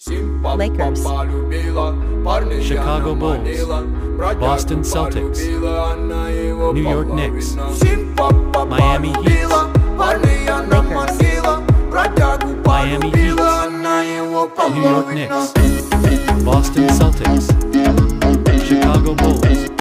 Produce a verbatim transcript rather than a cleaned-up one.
Lakers, Chicago Bulls, Boston Celtics, New York Knicks, Miami Heat, Miami Heat, New York Knicks, Boston Celtics, Chicago Bulls.